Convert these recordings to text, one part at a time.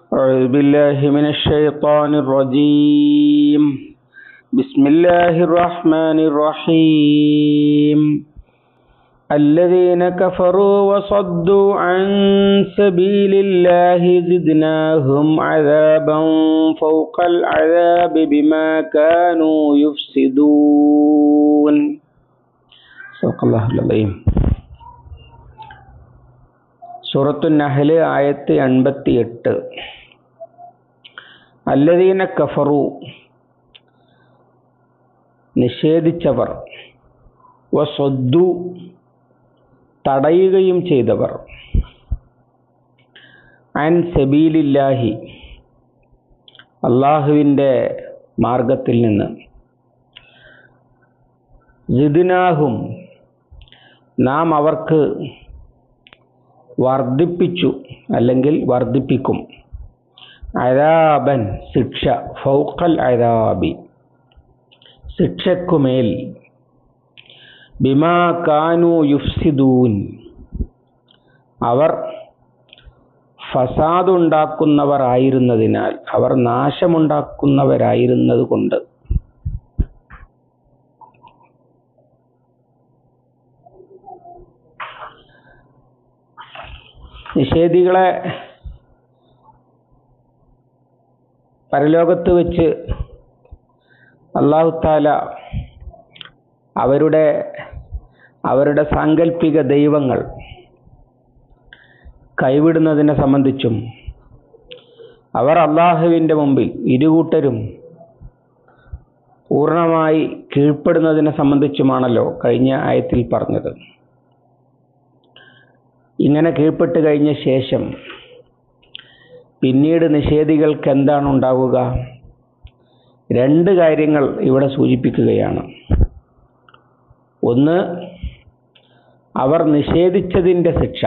أعوذ بالله من الشيطان الرجيم. بسم الله الرحمن الرحيم. الذين كفروا وصدوا عن سبيل الله زدناهم عذابا فوق العذاب بما كانوا يفسدون. صدق الله العظيم. സൂറത്തു നഹ്ൽ ആയത്ത് 88. അല്ലദീന കഫറു, നിഷേധിച്ചവർ, വസദ്ദു, തടയുകയും ചെയ്തവർ, അൻ സബീലില്ലാഹി, അള്ളാഹുവിൻ്റെ മാർഗത്തിൽ നിന്ന്, സിദ്നാഹും, നാം അവർക്ക് വർദ്ധിപ്പിച്ചു അല്ലെങ്കിൽ വർദ്ധിപ്പിക്കും, അദാബൻ, ശിക്ഷ, ഫൗഖൽ അദാബി, ശിക്ഷക്കുമേൽ, ബിമാ കാനു യുഫ്സിദൂൻ, അവർ ഫസാദ് ഉണ്ടാക്കുന്നവരായിരുന്നതിനാൽ, അവർ നാശമുണ്ടാക്കുന്നവരായിരുന്നത് കൊണ്ട്. നിഷേധികളെ പരലോകത്ത് വെച്ച് അല്ലാഹു തആല അവരുടെ സാങ്കല്പിക ദൈവങ്ങൾ കൈവിടുന്നതിനെ സംബന്ധിച്ചും അവർ അള്ളാഹുവിൻ്റെ മുമ്പിൽ ഇരുകൂട്ടരും പൂർണ്ണമായി കീഴ്പ്പെടുന്നതിനെ സംബന്ധിച്ചുമാണല്ലോ കഴിഞ്ഞ ആയത്തിൽ പറഞ്ഞത്. ഇങ്ങനെ കീഴ്പ്പെട്ട് കഴിഞ്ഞ ശേഷം പിന്നീട് നിഷേധികൾക്ക് എന്താണ് ഉണ്ടാവുക? രണ്ട് കാര്യങ്ങൾ ഇവിടെ സൂചിപ്പിക്കുകയാണ്. ഒന്ന്, അവർ നിഷേധിച്ചതിൻ്റെ ശിക്ഷ.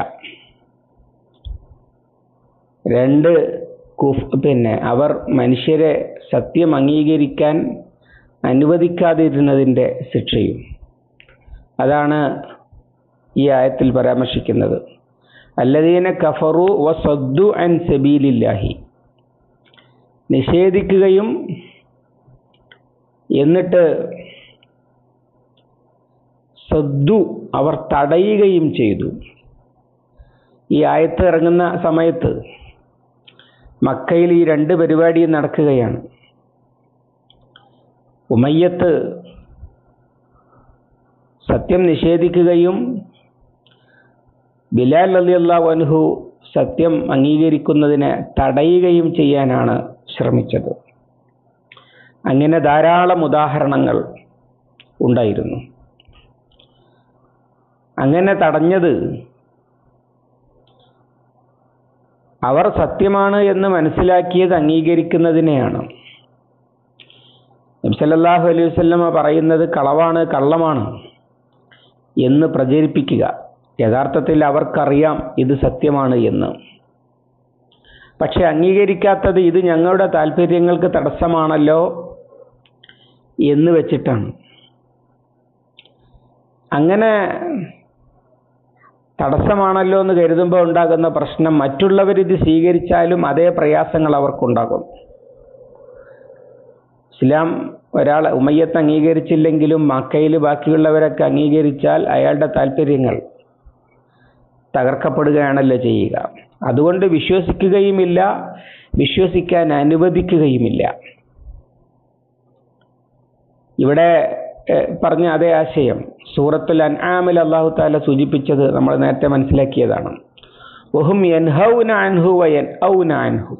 രണ്ട്, അവർ മനുഷ്യരെ സത്യം അംഗീകരിക്കാൻ അനുവദിക്കാതിരുന്നതിൻ്റെ ശിക്ഷയും. അതാണ് ഈ ആയത്തിൽ പരാമർശിക്കുന്നത്. അല്ലദീന കഫറു വസദ്ദു അൻ സബീലില്ലാഹി, നിഷേധിക്കുകയും എന്നിട്ട് സദ്ദു, അവർ തടയുകയും ചെയ്തു. ഈ ആയത്ത് ഇറങ്ങുന്ന സമയത്ത് മക്കയിൽ ഈ രണ്ട് പരിപാടിയും നടക്കുകയാണ്. ഉമയ്യത്ത് സത്യം നിഷേധിക്കുകയും ബിലാൽ റളിയല്ലാഹു അൻഹു സത്യം അംഗീകരിക്കുന്നതിനെ തടയുകയും ചെയ്യാനാണ് ശ്രമിച്ചത്. അങ്ങനെ ധാരാളം ഉദാഹരണങ്ങൾ ഉണ്ടായിരുന്നു. അങ്ങനെ തടഞ്ഞത് അവർ സത്യമാണ് എന്ന് മനസ്സിലാക്കിയത് അംഗീകരിക്കുന്നതിനെയാണ്. നബി സല്ലല്ലാഹു അലൈഹി വസല്ലമ പറയുന്നത് കളവാണ്, കള്ളമാണ് എന്ന് പ്രചരിപ്പിക്കുക. യഥാർത്ഥത്തിൽ അവർക്കറിയാം ഇത് സത്യമാണ് എന്ന്. പക്ഷെ അംഗീകരിക്കാത്തത് ഇത് ഞങ്ങളുടെ താല്പര്യങ്ങൾക്ക് തടസ്സമാണല്ലോ എന്ന് വെച്ചിട്ടാണ്. അങ്ങനെ തടസ്സമാണല്ലോ എന്ന് കരുതുമ്പോൾ ഉണ്ടാകുന്ന പ്രശ്നം, മറ്റുള്ളവരിത് സ്വീകരിച്ചാലും അതേ പ്രയാസങ്ങൾ അവർക്കുണ്ടാകും. ഇസ്ലാം ഒരാൾ ഉമയ്യത്ത് അംഗീകരിച്ചില്ലെങ്കിലും മക്കയിൽ ബാക്കിയുള്ളവരൊക്കെ അംഗീകരിച്ചാൽ അയാളുടെ താല്പര്യങ്ങൾ തകർക്കപ്പെടുകയാണല്ലോ ചെയ്യുക. അതുകൊണ്ട് വിശ്വസിക്കുകയുമില്ല, വിശ്വസിക്കാൻ അനുവദിക്കുകയുമില്ല. ഇവിടെ പറഞ്ഞ അതേ ആശയം സൂറത്തുൽ അൻആമിൽ അല്ലാഹു തആല സൂചിപ്പിച്ചത് നമ്മൾ നേരത്തെ മനസ്സിലാക്കിയതാണ്. വഹും യൻഹൗന അൻഹു വയൻഔന അൻഹു,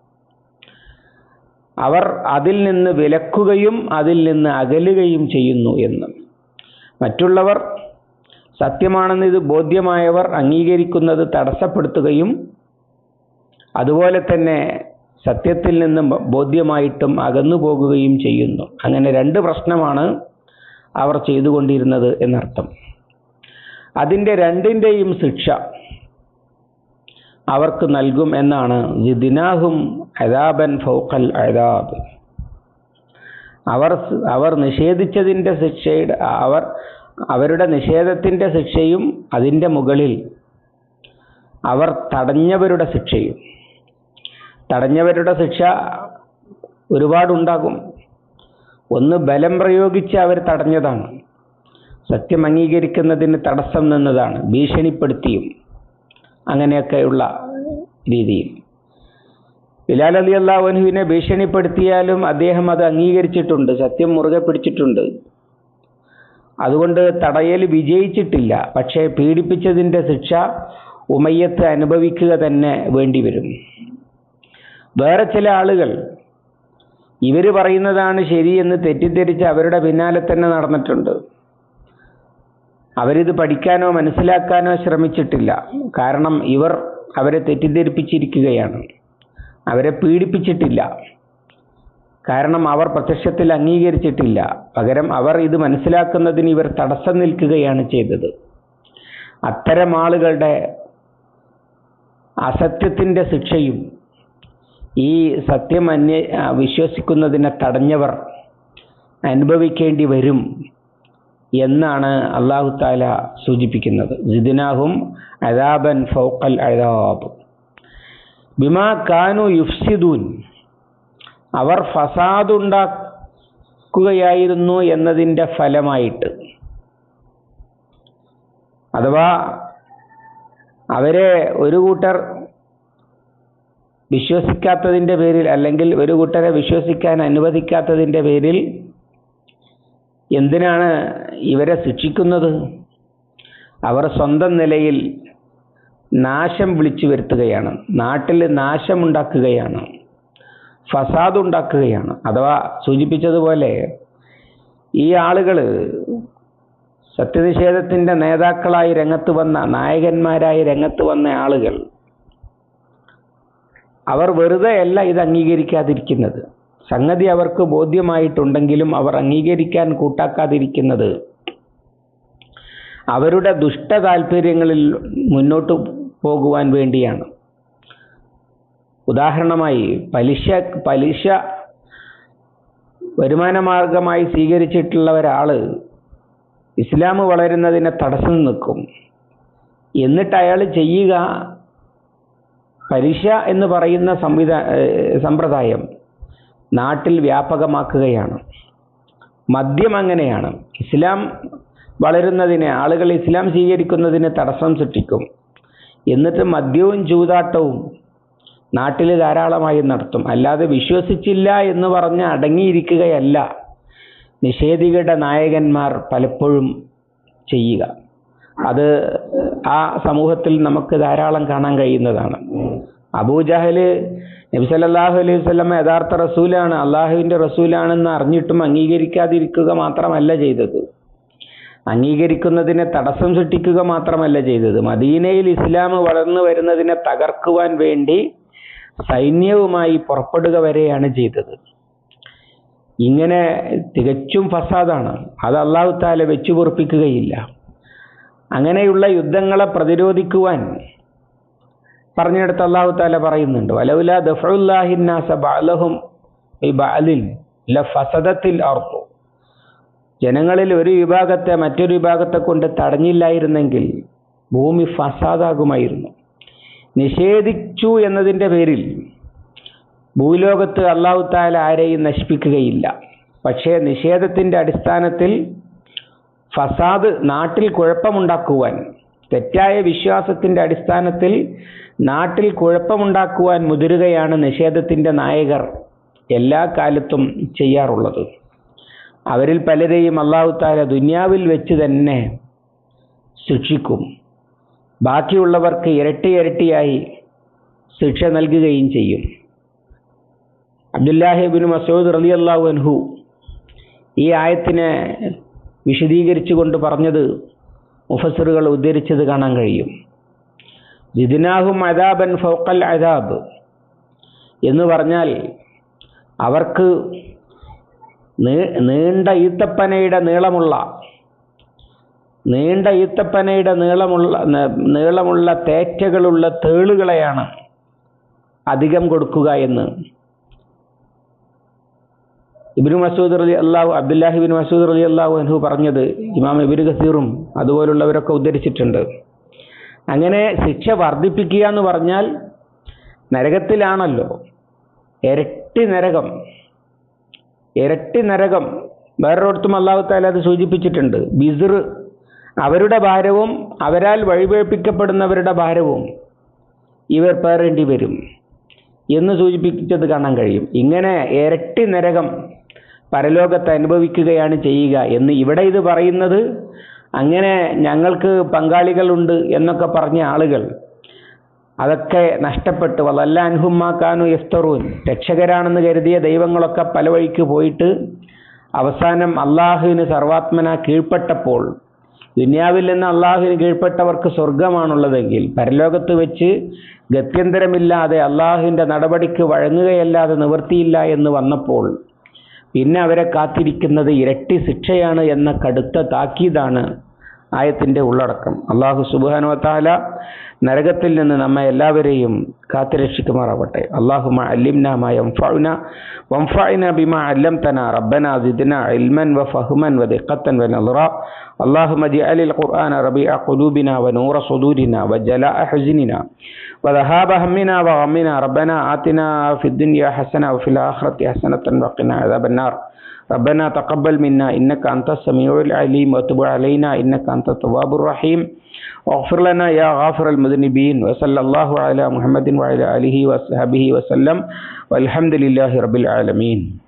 അവർ അതിൽ നിന്ന് വിലക്കുകയും അതിൽ നിന്ന് അകലുകയും ചെയ്യുന്നു എന്ന്. മറ്റുള്ളവർ സത്യമാണെന്ന് ഇത് ബോധ്യമായവർ അംഗീകരിക്കുന്നത് തടസ്സപ്പെടുത്തുകയും അതുപോലെ തന്നെ സത്യത്തിൽ നിന്നും ബോധ്യമായിട്ടും അകന്നു പോകുകയും ചെയ്യുന്നു. അങ്ങനെ രണ്ട് പ്രശ്നമാണ് അവർ ചെയ്തുകൊണ്ടിരുന്നത് എന്നർത്ഥം. അതിൻ്റെ രണ്ടിൻ്റെയും ശിക്ഷ അവർക്ക് നൽകും എന്നാണ്. സിദ്നാഹും അദാബൻ ഫൗഖൽ അദാബ്, അവർ നിഷേധിച്ചതിൻ്റെ ശിക്ഷയുടെ അവരുടെ നിഷേധത്തിൻ്റെ ശിക്ഷയും അതിൻ്റെ മുകളിൽ അവർ തടഞ്ഞവരുടെ ശിക്ഷയും. തടഞ്ഞവരുടെ ശിക്ഷ ഒരുപാടുണ്ടാകും. ഒന്ന്, ബലം പ്രയോഗിച്ച് അവർ തടഞ്ഞതാണ്, സത്യം അംഗീകരിക്കുന്നതിന് തടസ്സം നിന്നതാണ്, ഭീഷണിപ്പെടുത്തിയും അങ്ങനെയൊക്കെയുള്ള രീതിയിൽ. ബിലാൽ റളിയല്ലാഹു അൻഹുവിനെ ഭീഷണിപ്പെടുത്തിയാലും അദ്ദേഹം അത് അംഗീകരിച്ചിട്ടുണ്ട്, സത്യം മുറുകെ പിടിച്ചിട്ടുണ്ട്. അതുകൊണ്ട് തടയൽ വിജയിച്ചിട്ടില്ല. പക്ഷേ പീഡിപ്പിച്ചതിൻ്റെ ശിക്ഷ ഉമയ്യത്ത് അനുഭവിക്കുക തന്നെ വേണ്ടിവരും. വേറെ ചില ആളുകൾ ഇവർ പറയുന്നതാണ് ശരിയെന്ന് തെറ്റിദ്ധരിച്ച് അവരുടെ പിന്നാലെ തന്നെ നടന്നിട്ടുണ്ട്. അവരിത് പഠിക്കാനോ മനസ്സിലാക്കാനോ ശ്രമിച്ചിട്ടില്ല. കാരണം ഇവർ അവരെ തെറ്റിദ്ധരിപ്പിച്ചിരിക്കുകയാണ്, അവരെ പീഡിപ്പിച്ചിട്ടില്ല. കാരണം അവർ പ്രത്യക്ഷത്തിൽ അംഗീകരിച്ചിട്ടില്ല. പകരം അവർ ഇത് മനസ്സിലാക്കുന്നതിന് ഇവർ തടസ്സം നിൽക്കുകയാണ് ചെയ്തത്. അത്തരം ആളുകളുടെ അസത്യത്തിൻ്റെ ശിക്ഷയും ഈ സത്യം വിശ്വസിക്കുന്നതിനെ തടഞ്ഞവർ അനുഭവിക്കേണ്ടി വരും എന്നാണ് അല്ലാഹു തആല സൂചിപ്പിക്കുന്നത്. സിദ്നാഹും അദാബൻ ഫൗഖൽ അദാബ് ബിമാ കാനു യുഫ്സിദൂൻ. അവർ ഫസാദ് ഉണ്ടാക്കുകയായിരുന്നു എന്നതിൻ്റെ ഫലമായിട്ട്. അഥവാ അവരെ ഒരു കൂട്ടർ വിശ്വസിക്കാത്തതിൻ്റെ പേരിൽ, അല്ലെങ്കിൽ ഒരു കൂട്ടരെ വിശ്വസിക്കാൻ അനുവദിക്കാത്തതിൻ്റെ പേരിൽ എന്തിനാണ് ഇവരെ ശിക്ഷിക്കുന്നത്? അവർ സ്വന്തം നിലയിൽ നാശം വിളിച്ചു വരുത്തുകയാണ്, നാട്ടിൽ നാശമുണ്ടാക്കുകയാണ്, ഫസാദ് ഉണ്ടാക്കുകയാണ്. അഥവാ സൂചിപ്പിച്ചതുപോലെ ഈ ആളുകൾ സത്യനിഷേധത്തിൻ്റെ നേതാക്കളായി രംഗത്ത് വന്ന, നായകന്മാരായി രംഗത്ത് വന്ന ആളുകൾ, അവർ വെറുതെ അല്ല ഇത് അംഗീകരിക്കാതിരിക്കുന്നത്. സംഗതി അവർക്ക് ബോധ്യമായിട്ടുണ്ടെങ്കിലും അവർ അംഗീകരിക്കാൻ കൂട്ടാക്കാതിരിക്കുന്നത് അവരുടെ ദുഷ്ട താല്പര്യങ്ങളിൽ മുന്നോട്ട് പോകുവാൻ വേണ്ടിയാണ്. ഉദാഹരണമായി പലിശ വരുമാനമാർഗമായി സ്വീകരിച്ചിട്ടുള്ള ഒരാൾ ഇസ്ലാം വളരുന്നതിനെ തടസ്സം നിൽക്കും. എന്നിട്ട് അയാൾ ചെയ്യുക, പലിശ എന്ന് പറയുന്ന സമ്പ്രദായം നാട്ടിൽ വ്യാപകമാക്കുകയാണ്. മദ്യം അങ്ങനെയാണ്. ഇസ്ലാം വളരുന്നതിനെ, ആളുകൾ ഇസ്ലാം സ്വീകരിക്കുന്നതിന് തടസ്സം സൃഷ്ടിക്കും. എന്നിട്ട് മദ്യവും ചൂതാട്ടവും നാട്ടിൽ ധാരാളമായി നടത്തും. അല്ലാതെ വിശ്വസിച്ചില്ല എന്ന് പറഞ്ഞ് അടങ്ങിയിരിക്കുകയല്ല നിഷേധികളുടെ നായകന്മാർ പലപ്പോഴും ചെയ്യുക. അത് ആ സമൂഹത്തിൽ നമുക്ക് ധാരാളം കാണാൻ കഴിയുന്നതാണ്. അബൂജഹൽ നബി സല്ലല്ലാഹു അലൈഹി വസല്ലം യഥാർത്ഥ റസൂലാണ്, അള്ളാഹുവിൻ്റെ റസൂലാണെന്ന് അറിഞ്ഞിട്ടും അംഗീകരിക്കാതിരിക്കുക മാത്രമല്ല ചെയ്തത്, അംഗീകരിക്കുന്നതിനെ തടസ്സം സൃഷ്ടിക്കുക മാത്രമല്ല ചെയ്തത്, മദീനയിൽ ഇസ്ലാം വളർന്നു വരുന്നതിനെ തകർക്കുവാൻ വേണ്ടി സൈന്യവുമായി പുറപ്പെടുക വരെയാണ് ചെയ്തത്. ഇങ്ങനെ തികച്ചും ഫസാദാണ്. അത് അല്ലാഹു തആല വെച്ചു പൊറുപ്പിക്കുകയില്ല. അങ്ങനെയുള്ള യുദ്ധങ്ങളെ പ്രതിരോധിക്കുവാൻ പറഞ്ഞെടുത്ത് അല്ലാഹു തആല പറയുന്നുണ്ട്, വലൗലാ ദഫഉല്ലാഹി നാസ ബഅലഹും ബിബഅലിൻ ലഫസദത്തിൽ അർദു. ജനങ്ങളിൽ ഒരു വിഭാഗത്തെ മറ്റൊരു വിഭാഗത്തെ കൊണ്ട് തടഞ്ഞില്ലായിരുന്നെങ്കിൽ ഭൂമി ഫസാദാകുമായിരുന്നു. നിഷേധിച്ചു എന്നതിൻ്റെ പേരിൽ ഭൂലോകത്ത് അല്ലാഹു തആല ആരെയും നശിപ്പിക്കുകയില്ല. പക്ഷേ നിഷേധത്തിൻ്റെ അടിസ്ഥാനത്തിൽ ഫസാദ്, നാട്ടിൽ കുഴപ്പമുണ്ടാക്കുവാൻ, തെറ്റായ വിശ്വാസത്തിൻ്റെ അടിസ്ഥാനത്തിൽ നാട്ടിൽ കുഴപ്പമുണ്ടാക്കുവാൻ മുതിരുകയാണ് നിഷേധത്തിൻ്റെ നായകർ എല്ലാ കാലത്തും ചെയ്യാറുള്ളത്. അവരിൽ പലരെയും അല്ലാഹു തആല ദുനിയാവിൽ വെച്ച് തന്നെ ശിക്ഷിക്കും. ബാക്കിയുള്ളവർക്ക് ഇരട്ടി ഇരട്ടിയായി ശിക്ഷ നൽകുകയും ചെയ്യും. അബ്ദുല്ലാഹി ഇബ്നു മസ്ഊദ് റളിയല്ലാഹു അൻഹു ഈ ആയത്തിനെ വിശദീകരിച്ചുകൊണ്ട് പറഞ്ഞത് മുഫസ്സിറുകൾ ഉദ്ധരിച്ചത് കാണാൻ കഴിയും. സിദ്നാഹും അദാബൻ ഫൗഖൽ അദാബ് എന്ന് പറഞ്ഞാൽ അവർക്ക് നീണ്ട ഈത്തപ്പനയുടെ നീളമുള്ള തേറ്റകളുള്ള തേളുകളെയാണ് അധികം കൊടുക്കുക എന്ന് അബ്ദുല്ലാഹി ഇബ്നു മസ്ഊദ് റളിയല്ലാഹു അൻഹു പറഞ്ഞത് ഇമാം ഇബ്നു കസീറും അതുപോലുള്ളവരൊക്കെ ഉദ്ധരിച്ചിട്ടുണ്ട്. അങ്ങനെ ശിക്ഷ വർദ്ധിപ്പിക്കുക എന്ന് പറഞ്ഞാൽ നരകത്തിലാണല്ലോ, ഇരട്ടി നരകം. വേറൊരിടത്തും അല്ലാഹു തആല അത് സൂചിപ്പിച്ചിട്ടുണ്ട്. ബിസ്ർ, അവരുടെ ഭാരവും അവരാൽ വഴിപഴപ്പിക്കപ്പെടുന്നവരുടെ ഭാരവും ഇവർ പേറേണ്ടി വരും എന്ന് സൂചിപ്പിച്ചത് കാണാൻ കഴിയും. ഇങ്ങനെ ഇരട്ടി നരകം പരലോകത്ത് അനുഭവിക്കുകയാണ് ചെയ്യുക എന്ന് ഇവിടെ ഇത് പറയുന്നത്. അങ്ങനെ ഞങ്ങൾക്ക് പങ്കാളികളുണ്ട് എന്നൊക്കെ പറഞ്ഞ ആളുകൾ അതൊക്കെ നഷ്ടപ്പെട്ട് വലല്ല അൻഹും മാ കാനൂ യഫ്തറൂൻ, രക്ഷകരാണെന്ന് കരുതിയ ദൈവങ്ങളൊക്കെ പല വഴിക്ക് പോയിട്ട് അവസാനം അള്ളാഹുവിന് സർവാത്മന കീഴ്പ്പെട്ടപ്പോൾ, ദുനിയാവിൽ നിന്ന് അള്ളാഹുവിന് കീഴ്പ്പെട്ടവർക്ക് സ്വർഗമാണുള്ളതെങ്കിൽ പരലോകത്ത് വെച്ച് ഗത്യന്തരമില്ലാതെ അള്ളാഹുവിൻ്റെ നടപടിക്ക് വഴങ്ങുകയല്ലാതെ നിവൃത്തിയില്ല എന്ന് വന്നപ്പോൾ പിന്നെ അവരെ കാത്തിരിക്കുന്നത് ഇരട്ടി ശിക്ഷയാണ് എന്ന കടുത്ത താക്കീതാണ് ആയത്തിൻ്റെ ഉള്ളടക്കം. അള്ളാഹു സുബ്ഹാനഹു വ തആല നരകത്തിൽ നിന്ന് നമ്മെ എല്ലാവരെയും കാത്തുരക്ഷിക്കുമാറാവട്ടെ. അല്ലാഹുമ്മ അല്ലിംനാ മാ യൻഫഉനാ വൻഫഅനാ ബിമാ അല്ലംതനാ റബ്ബനാ സിദ്നാ ഇൽമൻ വഫഹ്മൻ വദിഖത്തൻ വനദറാ. അല്ലാഹുമ്മ ജഅലിൽ ഖുർആന റബീഅ ഖുലൂബിനാ വനൂറ സുദൂരിനാ വജലാഅ ഹുസ്നിനാ വദഹാബ ഹമ്മിനാ വഗമ്മിനാ. റബ്ബനാ ആതിനാ ഫിദ്ദുനിയാ ഹസന വഫിൽ ആഖിറതി ഹസനതൻ വഖിനാ അദാബന്നാർ. ربنا تقبل منا إنك أنت السميع العليم وتب علينا إنك أنت التواب الرحيم واغفر لنا يا غافر المذنبين. وصلى الله على محمد وعلى آله وصحبه وسلم والحمد لله رب العالمين.